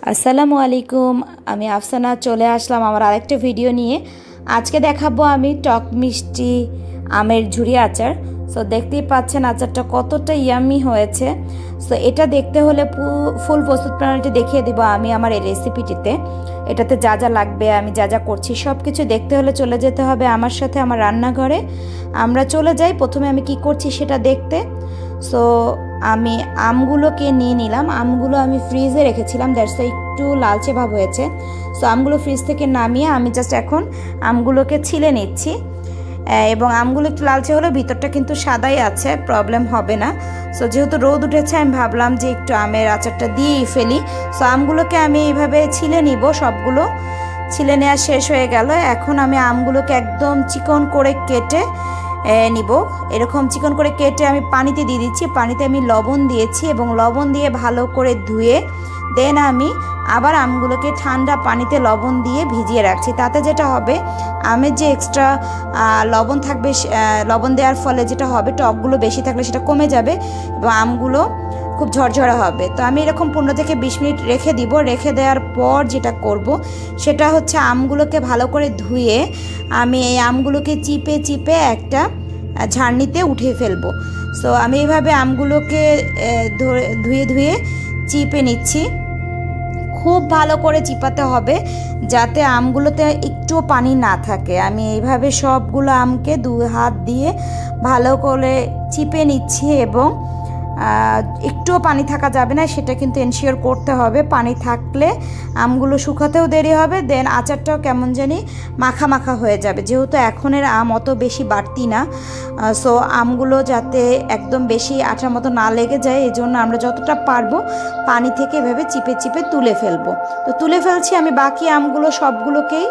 আসসালামু আলাইকুম। আমি আফসানা চলে আসলাম আমার আরেকটা ভিডিও নিয়ে। আজকে দেখাবো আমি টক মিষ্টি আমের ঝুরি আচার। সো দেখতেই পাচ্ছেন আচারটা কতটা ইয়ামি হয়েছে। সো এটা দেখতে হলে ফুল প্রস্তুত প্রণালীটি দেখিয়ে দিব আমি আমার এই রেসিপিটিতে। এটাতে যা যা লাগবে, আমি যা যা করছি সব কিছু দেখতে হলে চলে যেতে হবে আমার সাথে আমার রান্নাঘরে। আমরা চলে যাই প্রথমে আমি কি করছি সেটা দেখতে। সো আমি আমগুলোকে নিয়ে নিলাম। আমগুলো আমি ফ্রিজে রেখেছিলাম, দ্যাটস একটু লালচে ভাব হয়েছে। সো আমগুলো ফ্রিজ থেকে নামিয়ে আমি জাস্ট এখন আমগুলোকে ছিলে নিচ্ছি। এবং আমগুলো একটু লালচে হলে ভিতরটা কিন্তু সাদাই আছে, প্রবলেম হবে না। সো যেহেতু রোদ উঠেছে আমি ভাবলাম যে একটু আমের আচারটা দিয়েই ফেলি। সো আমগুলোকে আমি এইভাবে ছিলে নিব। সবগুলো ছিলে নেওয়া শেষ হয়ে গেল। এখন আমি আমগুলোকে একদম চিকন করে কেটে নিব। এরকম চিকন করে কেটে আমি পানিতে দিয়ে দিচ্ছি। পানিতে আমি লবণ দিয়েছি এবং লবণ দিয়ে ভালো করে ধুয়ে দেন আমি আবার আমগুলোকে ঠান্ডা পানিতে লবণ দিয়ে ভিজিয়ে রাখছি। তাতে যেটা হবে আমের যে এক্সট্রা লবণ থাকবে, লবণ দেওয়ার ফলে যেটা হবে টকগুলো বেশি থাকলে সেটা কমে যাবে এবং আমগুলো খুব ঝরঝরা হবে। তো আমি এরকম 15 থেকে 20 মিনিট রেখে দিব। রেখে দেওয়ার পর যেটা করব সেটা হচ্ছে আমগুলোকে ভালো করে ধুয়ে আমি এই আমগুলোকে চিপে চিপে একটা ঝাড়নিতে উঠিয়ে ফেলবো। সো আমি এইভাবে আমগুলোকে ধুয়ে ধুয়ে চিপে নিচ্ছি। খুব ভালো করে চিপাতে হবে যাতে আমগুলোতে একটুও পানি না থাকে। আমি এইভাবে সবগুলো আমকে 2 হাত দিয়ে ভালো করে চিপে নিচ্ছি এবং একটুও পানি থাকা যাবে না, সেটা কিন্তু এনশিওর করতে হবে। পানি থাকলে আমগুলো শুকাতেও দেরি হবে, দেন আচারটাও কেমন জানি মাখা মাখা হয়ে যাবে। যেহেতু এখনের আম অত বেশি বাড়তি না, সো আমগুলো যাতে একদম বেশি আঠার মতো না লেগে যায় এই জন্য আমরা যতটা পারবো পানি থেকে এভাবে চিপে চিপে তুলে ফেলবো। তো তুলে ফেলছি আমি বাকি আমগুলো সবগুলোকেই।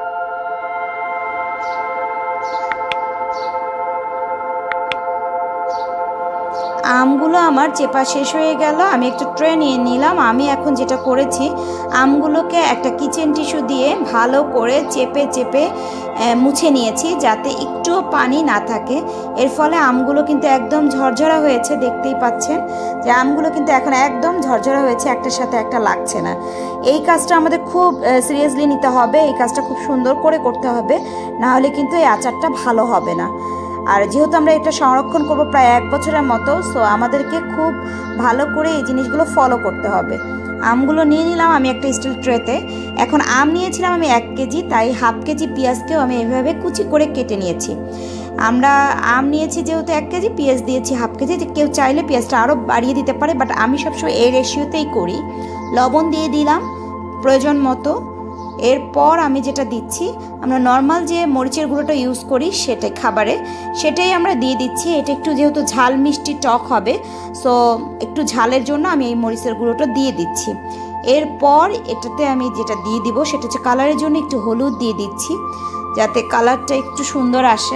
আমগুলো আমার চেপা শেষ হয়ে গেল। আমি একটা ট্রে নিয়ে নিলাম। আমি এখন যেটা করেছি আমগুলোকে একটা কিচেন টিস্যু দিয়ে ভালো করে চেপে চেপে মুছে নিয়েছি যাতে একটুও পানি না থাকে। এর ফলে আমগুলো কিন্তু একদম ঝরঝরা হয়েছে। দেখতেই পাচ্ছেন যে আমগুলো কিন্তু এখন একদম ঝরঝরা হয়েছে, একটার সাথে একটা লাগছে না। এই কাজটা আমাদের খুব সিরিয়াসলি নিতে হবে, এই কাজটা খুব সুন্দর করে করতে হবে, না হলে কিন্তু এই আচারটা ভালো হবে না। আর যেহেতু আমরা এটা সংরক্ষণ করব প্রায় 1 বছরের মতো, সো আমাদেরকে খুব ভালো করে এই জিনিসগুলো ফলো করতে হবে। আমগুলো নিয়ে নিলাম আমি একটা স্টিল ট্রেতে। এখন আম নিয়েছিলাম আমি 1 কেজি, তাই হাফ কেজি পেঁয়াজকেও আমি এভাবে কুচি করে কেটে নিয়েছি। আমরা আম নিয়েছি যেহেতু 1 কেজি, পেঁয়াজ দিয়েছি হাফ কেজি। কেউ চাইলে পেঁয়াজটা আরও বাড়িয়ে দিতে পারে, বাট আমি সবসময় এই রেশিওতেই করি। লবণ দিয়ে দিলাম প্রয়োজন মতো। এরপর আমি যেটা দিচ্ছি, আমরা নর্মাল যে মরিচের গুঁড়োটা ইউজ করি সেটাই খাবারে, সেটাই আমরা দিয়ে দিচ্ছি। এটা একটু যেহেতু ঝাল মিষ্টি টক হবে, সো একটু ঝালের জন্য আমি এই মরিচের গুঁড়োটা দিয়ে দিচ্ছি। এরপর এটাতে আমি যেটা দিয়ে দিব সেটা হচ্ছে কালারের জন্য একটু হলুদ দিয়ে দিচ্ছি যাতে কালারটা একটু সুন্দর আসে,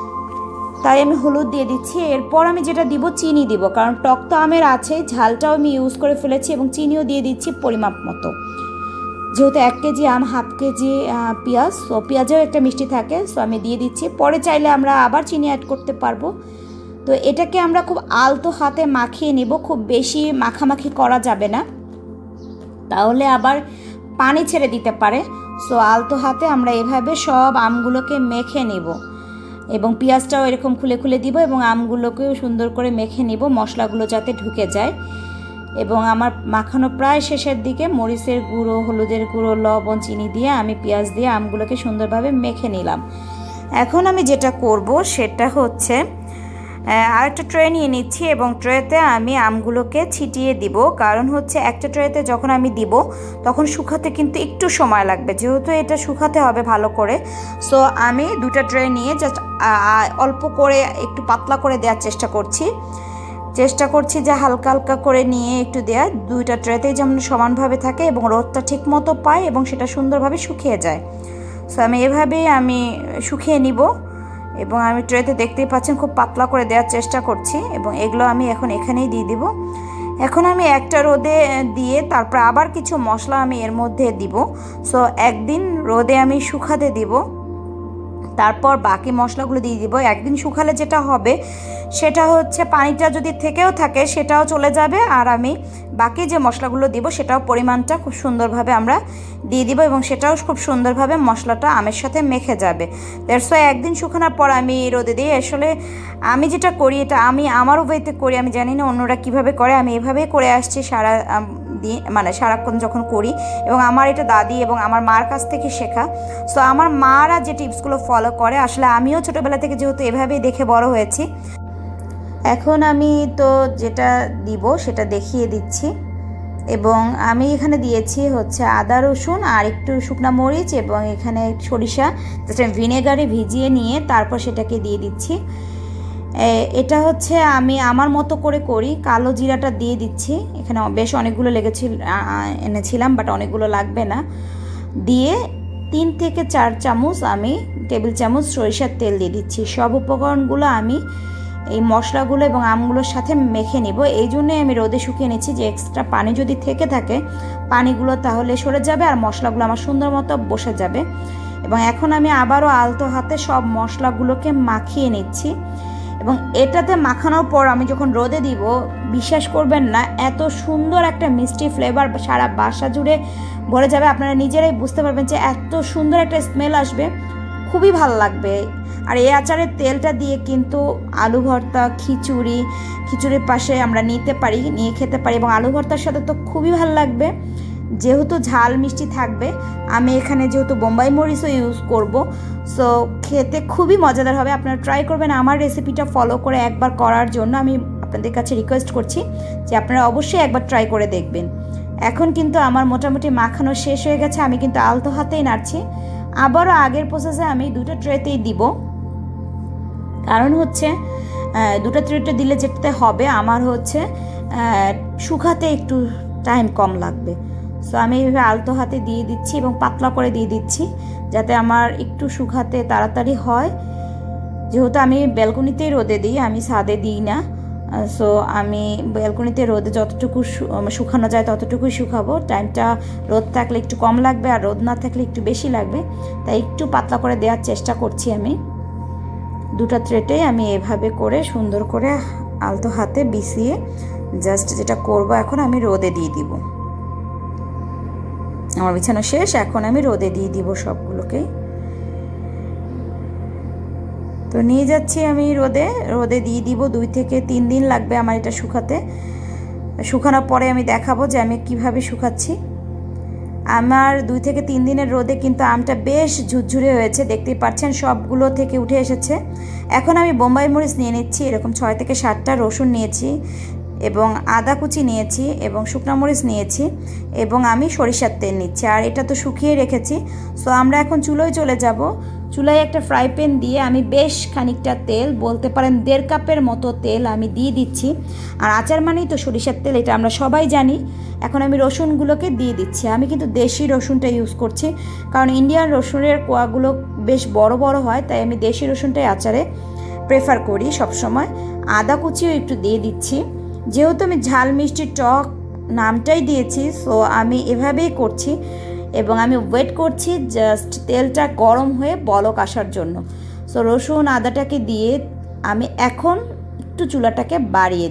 তাই আমি হলুদ দিয়ে দিচ্ছি। এরপর আমি যেটা দিব চিনি দিব, কারণ টক তো আমের আছে, ঝালটাও আমি ইউজ করে ফেলেছি এবং চিনিও দিয়ে দিচ্ছি পরিমাপ মতো। যেহেতু 1 কেজি আম হাফ কেজি পেঁয়াজ, সো পেঁয়াজেও একটা মিষ্টি থাকে, সো আমি দিয়ে দিচ্ছি। পরে চাইলে আমরা আবার চিনি অ্যাড করতে পারবো। তো এটাকে আমরা খুব আলতো হাতে মাখিয়ে নিব, খুব বেশি মাখামাখি করা যাবে না, তাহলে আবার পানি ছেড়ে দিতে পারে। সো আলতো হাতে আমরা এভাবে সব আমগুলোকে মেখে নিব এবং পেঁয়াজটাও এরকম খুলে খুলে দিব এবং আমগুলোকেও সুন্দর করে মেখে নিব, মশলাগুলো যাতে ঢুকে যায়। এবং আমার মাখানো প্রায় শেষের দিকে। মরিচের গুঁড়ো, হলুদের গুঁড়ো, লবণ, চিনি দিয়ে আমি পেঁয়াজ দিয়ে আমগুলোকে সুন্দরভাবে মেখে নিলাম। এখন আমি যেটা করব সেটা হচ্ছে আরেকটা ট্রে নিয়ে নিচ্ছি এবং ট্রেতে আমি আমগুলোকে ছিটিয়ে দিব। কারণ হচ্ছে একটা ট্রেতে যখন আমি দিব তখন শুকাতে কিন্তু একটু সময় লাগবে, যেহেতু এটা শুকাতে হবে ভালো করে। সো আমি 2টা ট্রে নিয়ে জাস্ট অল্প করে একটু পাতলা করে দেওয়ার চেষ্টা করছি যে হালকা হালকা করে নিয়ে একটু দেওয়া। 2টা ট্রেতেই যেমন সমানভাবে থাকে এবং রোদটা ঠিক মতো পায় এবং সেটা সুন্দরভাবে শুকিয়ে যায়। সো আমি এভাবেই শুকিয়ে নিব এবং আমি ট্রেতে দেখতেই পাচ্ছেন খুব পাতলা করে দেওয়ার চেষ্টা করছি এবং এগুলো আমি এখন এখানেই দিয়ে দিব। এখন আমি একটা রোদে দিয়ে তারপর আবার কিছু মশলা আমি এর মধ্যে দিব। সো একদিন রোদে আমি শুকাতে দিব তারপর বাকি মশলাগুলো দিয়ে দিব। একদিন শুকালে যেটা হবে সেটা হচ্ছে পানিটা যদি থেকেও থাকে সেটাও চলে যাবে, আর আমি বাকি যে মশলাগুলো দিব সেটাও পরিমাণটা খুব সুন্দরভাবে আমরা দিয়ে দিব এবং সেটাও খুব সুন্দরভাবে মশলাটা আমের সাথে মেখে যাবে। দ্যাটস ওয়াই একদিন শুকানোর পর আমি রোদে দিই। আসলে আমি যেটা করি এটা আমি আমার ওয়েতে করি, আমি জানি না অন্যরা কীভাবে করে, আমি এভাবেই করে আসছি সারা দিন, মানে সারাক্ষণ যখন করি। এবং আমার এটা দাদি এবং আমার মার কাছ থেকে শেখা। সো আমার মারা যে টিপসগুলো ফলো করে, আসলে আমিও ছোটোবেলা থেকে যেহেতু এভাবেই দেখে বড় হয়েছি। এখন আমি তো যেটা দিব সেটা দেখিয়ে দিচ্ছি। এবং আমি এখানে দিয়েছি হচ্ছে আদা রসুন আর একটু শুকনা মরিচ এবং এখানে সরিষা, যেটা ভিনেগারে ভিজিয়ে নিয়ে তারপর সেটাকে দিয়ে দিচ্ছি। এটা হচ্ছে আমি আমার মতো করে করি। কালো জিরাটা দিয়ে দিচ্ছি, এখানে বেশ অনেকগুলো এনেছিলাম, বাট অনেকগুলো লাগবে না। দিয়ে 3 থেকে 4 চামচ আমি টেবিল চামচ সরিষার তেল দিয়ে দিচ্ছি। সব উপকরণগুলো আমি এই মশলাগুলো এবং আমগুলোর সাথে মেখে নিব। এই জন্যই আমি রোদে শুকিয়ে নিচ্ছি, যে এক্সট্রা পানি যদি থেকে থাকে পানিগুলো তাহলে সরে যাবে আর মশলাগুলো আমার সুন্দর মতো বসে যাবে। এবং এখন আমি আবারও আলতো হাতে সব মশলাগুলোকে মাখিয়ে নিচ্ছি। এবং এটাতে মাখানোর পর আমি যখন রোদে দিব, বিশ্বাস করবেন না, এত সুন্দর একটা মিষ্টি ফ্লেভার সারা বাসা জুড়ে ভরে যাবে। আপনারা নিজেরাই বুঝতে পারবেন যে এত সুন্দর একটা স্মেল আসবে, খুবই ভালো লাগবে। আর এই আচারের তেলটা দিয়ে কিন্তু আলু ভর্তা, খিচুড়ির পাশে আমরা নিয়ে খেতে পারি। এবং আলু ভর্তার সাথে তো খুবই ভালো লাগবে, যেহেতু ঝাল মিষ্টি থাকবে। আমি এখানে যেহেতু বোম্বাই মরিচও ইউজ করব, সো খেতে খুবই মজাদার হবে। আপনারা ট্রাই করবেন আমার রেসিপিটা ফলো করে একবার করার জন্য। আমি আপনাদের কাছে রিকোয়েস্ট করছি যে আপনারা অবশ্যই একবার ট্রাই করে দেখবেন। এখন কিন্তু আমার মোটামুটি মাখানো শেষ হয়ে গেছে। আমি কিন্তু আলতো হাতেই নাড়ছি। আবারও আগের প্রসেসে আমি 2টা ট্রেতেই দিব, কারণ হচ্ছে 2টা ট্রেতে দিলে যেতে হবে আমার হচ্ছে শুকাতে একটু টাইম কম লাগবে। সো আমি এইভাবে আলতো হাতে দিয়ে দিচ্ছি এবং পাতলা করে দিয়ে দিচ্ছি, যাতে আমার একটু শুকাতে তাড়াতাড়ি হয়। যেহেতু আমি ব্যালকনিতেই রোদে দিই, আমি ছাদে দিই না। সো আমি ব্যালকনিতে রোদে যতটুকু শুকানো যায় ততটুকুই শুকাবো। টাইমটা রোদ থাকলে একটু কম লাগবে আর রোদ না থাকলে একটু বেশি লাগবে, তাই একটু পাতলা করে দেওয়ার চেষ্টা করছি আমি। 2টা ট্রেতেই আমি এভাবে করে সুন্দর করে আলতো হাতে বিছিয়ে জাস্ট যেটা করব, এখন আমি রোদে দিয়ে দিব। আমার বিছানো শেষ, এখন আমি রোদে দিয়ে দিব সবগুলোকে। তো নিয়ে যাচ্ছি আমি রোদে দিয়ে দিব। 2 থেকে 3 দিন লাগবে আমার এটা শুকাতে। শুকানোর পরে আমি দেখাবো যে আমি কিভাবে শুকাচ্ছি। আমার 2 থেকে 3 দিনের রোদে কিন্তু আমটা বেশ ঝুরঝুরে হয়েছে, দেখতেই পাচ্ছেন সবগুলো থেকে উঠে এসেছে। এখন আমি বোম্বাই মরিচ নিয়ে নিচ্ছি, এরকম 6 থেকে 7টা রসুন নিয়েছি এবং আদা কুচি নিয়েছি এবং শুকনো মরিচ নিয়েছি এবং আমি সরিষার তেল নিচ্ছি। আর এটা তো শুকিয়ে রেখেছি। সো আমরা এখন চুলোয় চলে যাব। চুলায় একটা ফ্রাই প্যান দিয়ে আমি বেশ খানিকটা তেল, বলতে পারেন 1.5 কাপের মতো তেল আমি দিয়ে দিচ্ছি। আর আচার মানেই তো সরিষার তেল, এটা আমরা সবাই জানি। এখন আমি রসুনগুলোকে দিয়ে দিচ্ছি। আমি কিন্তু দেশি রসুনটা ইউজ করছি, কারণ ইন্ডিয়ান রসুনের কোয়াগুলো বেশ বড় বড় হয়, তাই আমি দেশি রসুনটাই আচারে প্রেফার করি সবসময়। আদা কুচিও একটু দিয়ে দিচ্ছি, যেহেতু আমি ঝাল মিষ্টি টক নামটাই দিয়েছি, সো আমি এভাবেই করছি। এবং আমি ওয়েট করছি জাস্ট তেলটা গরম হয়ে বলক আসার জন্য। সো রসুন আদাটাকে দিয়ে আমি এখন একটু চুলাটাকে বাড়িয়ে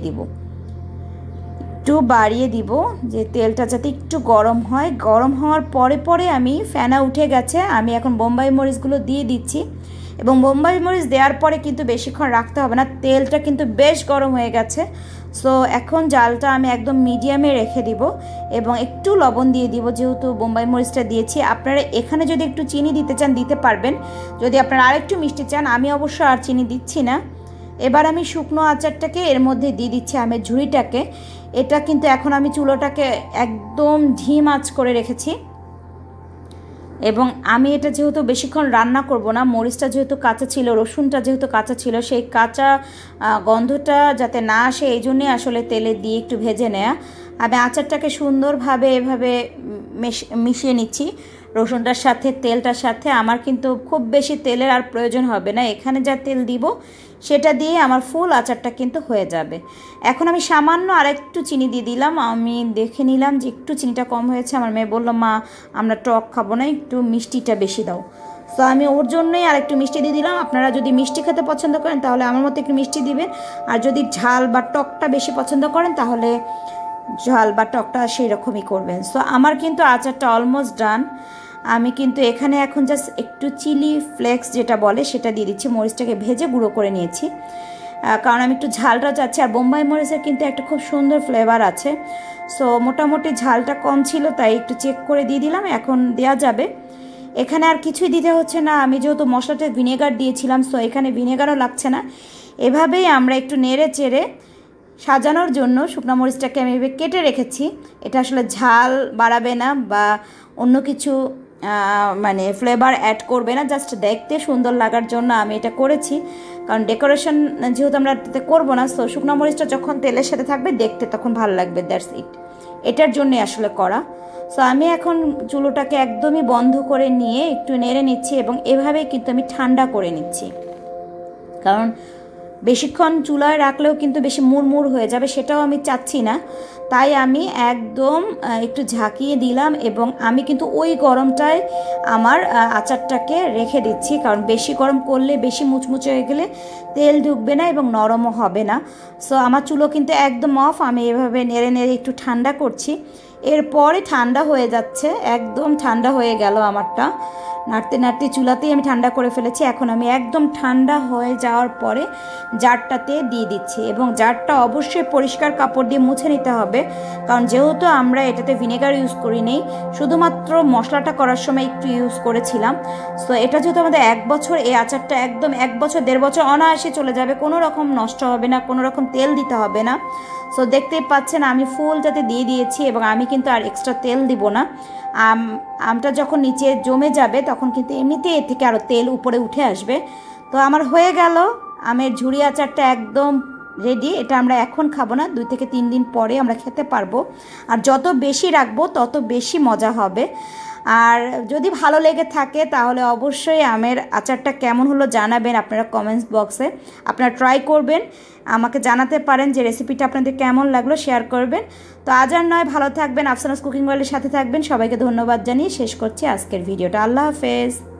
দিব, যে তেলটা যাতে একটু গরম হয়। গরম হওয়ার পরে আমি ফেনা উঠে গেছে, আমি এখন বোম্বাই মরিচগুলো দিয়ে দিচ্ছি। এবং বোম্বাই মরিচ দেওয়ার পরে কিন্তু বেশিক্ষণ রাখতে হবে না, তেলটা কিন্তু বেশ গরম হয়ে গেছে। সো এখন জালটা আমি একদম মিডিয়ামে রেখে দিব এবং একটু লবণ দিয়ে দিব, যেহেতু বোম্বাই মরিচটা দিয়েছি। আপনারা এখানে যদি একটু চিনি দিতে চান দিতে পারবেন, যদি আপনারা আরেকটু মিষ্টি চান। আমি অবশ্য আর চিনি দিচ্ছি না। এবার আমি শুকনো আচারটাকে এর মধ্যে দিয়ে দিচ্ছি, আমের ঝুড়িটাকে। এটা কিন্তু এখন আমি চুলোটাকে একদম ধিম আঁচ করে রেখেছি। এবং আমি এটা যেহেতু বেশিক্ষণ রান্না করব না, মরিচটা যেহেতু কাঁচা ছিল, রসুনটা যেহেতু কাঁচা ছিল, সেই কাঁচা গন্ধটা যাতে না আসে এই জন্যে আসলে তেলে দিয়ে একটু ভেজে নেওয়া। আমি আচারটাকে সুন্দরভাবে এভাবে মিশিয়ে নিচ্ছি রসুনটার সাথে, তেলটার সাথে। আমার কিন্তু খুব বেশি তেলের আর প্রয়োজন হবে না, এখানে যা তেল দিব সেটা দিয়ে আমার ফুল আচারটা কিন্তু হয়ে যাবে। এখন আমি সামান্য আরেকটু চিনি দিয়ে দিলাম। আমি দেখে নিলাম যে একটু চিনিটা কম হয়েছে। আমার মেয়ে বলল, মা আমরা টক খাবো না, একটু মিষ্টিটা বেশি দাও। সো আমি ওর জন্যই আর একটু মিষ্টি দিয়ে দিলাম। আপনারা যদি মিষ্টি খেতে পছন্দ করেন তাহলে আমার মতো একটু মিষ্টি দিবেন, আর যদি ঝাল বা টকটা বেশি পছন্দ করেন তাহলে ঝাল বা টকটা সেই রকমই করবেন। সো আমার কিন্তু আচারটা অলমোস্ট ডান। আমি কিন্তু এখানে এখন জাস্ট একটু চিলি ফ্লেক্স যেটা বলে সেটা দিয়ে দিচ্ছি। মরিচটাকে ভেজে গুঁড়ো করে নিয়েছি, কারণ আমি একটু ঝালটা চাচ্ছি। আর বোম্বাই মরিচের কিন্তু একটা খুব সুন্দর ফ্লেভার আছে। সো মোটামুটি ঝালটা কম ছিল তাই একটু চেক করে দিয়ে দিলাম, এখন দেওয়া যাবে। এখানে আর কিছুই দিতে হচ্ছে না, আমি যেহেতু মশলাতে ভিনেগার দিয়েছিলাম, সো এখানে ভিনেগারও লাগছে না। এভাবেই আমরা একটু নেড়ে চেড়ে সাজানোর জন্য শুকনো মরিচটাকে আমি এভাবে কেটে রেখেছি। এটা আসলে ঝাল বাড়াবে না বা অন্য কিছু মানে ফ্লেভার অ্যাড করবে না, জাস্ট দেখতে সুন্দর লাগার জন্য আমি এটা করেছি। কারণ ডেকোরেশন যেহেতু আমরা এটাতে করবো না, সো শুকনো মরিচটা যখন তেলের সাথে থাকবে দেখতে তখন ভালো লাগবে, দ্যাটস ইট। এটার জন্যই আসলে করা। সো আমি এখন চুলোটাকে একদমই বন্ধ করে নিয়ে একটু নেড়ে নিচ্ছি এবং এভাবেই কিন্তু আমি ঠান্ডা করে নিচ্ছি, কারণ বেশিক্ষণ চুলায় রাখলেও কিন্তু বেশি মুড়মুড় হয়ে যাবে, সেটাও আমি চাচ্ছি না। তাই আমি একদম একটু ঝাঁকিয়ে দিলাম এবং আমি কিন্তু ওই গরমটায় আমার আচারটাকে রেখে দিচ্ছি, কারণ বেশি গরম করলে বেশি মুচমুচে হয়ে গেলে তেল ঢুকবে না এবং নরমও হবে না। সো আমার চুলো কিন্তু একদম অফ। আমি এভাবে নেড়ে নেড়ে একটু ঠান্ডা করছি। এরপরে ঠান্ডা হয়ে যাচ্ছে, একদম ঠান্ডা হয়ে গেল আমারটা। নাড়তে নাড়তে চুলাতেই আমি ঠান্ডা করে ফেলেছি। এখন আমি একদম ঠান্ডা হয়ে যাওয়ার পরে জারটাতে দিয়ে দিচ্ছি এবং জারটা অবশ্যই পরিষ্কার কাপড় দিয়ে মুছে নিতে হবে, কারণ যেহেতু আমরা এটাতে ভিনেগার ইউজ করি নেই, শুধুমাত্র মশলাটা করার সময় একটু ইউজ করেছিলাম। সো এটা যেহেতু আমাদের 1 বছর, এই আচারটা একদম 1 বছর 1.5 বছর অনায়াসে চলে যাবে, কোনো রকম নষ্ট হবে না, কোনো রকম তেল দিতে হবে না। সো দেখতেই পাচ্ছেন আমি ফুলটাতে দিয়ে দিয়েছি এবং আমি কিন্তু আর এক্সট্রা তেল দিব না। আমটা যখন নিচে জমে যাবে তখন কিন্তু এমনিতেই এর থেকে আরও তেল উপরে উঠে আসবে। তো আমার হয়ে গেল আমের ঝুরি আচারটা একদম রেডি। এটা আমরা এখন খাবো না, 2 থেকে 3 দিন পরে আমরা খেতে পারবো। আর যত বেশি রাখবো তত বেশি মজা হবে। আর যদি ভালো লেগে থাকে তাহলে অবশ্যই আমের আচারটা কেমন হলো জানাবেন আপনারা কমেন্টস বক্সে। আপনারা ট্রাই করবেন, আমাকে জানাতে পারেন যে রেসিপিটা আপনাদের কেমন লাগলো, শেয়ার করবেন। তো আজ আর নয়, ভালো থাকবেন, আফসানাস কুকিং ওয়ার্ল্ডের সাথে থাকবেন। সবাইকে ধন্যবাদ জানিয়ে শেষ করছি আজকের ভিডিওটা। আল্লাহ হাফেজ।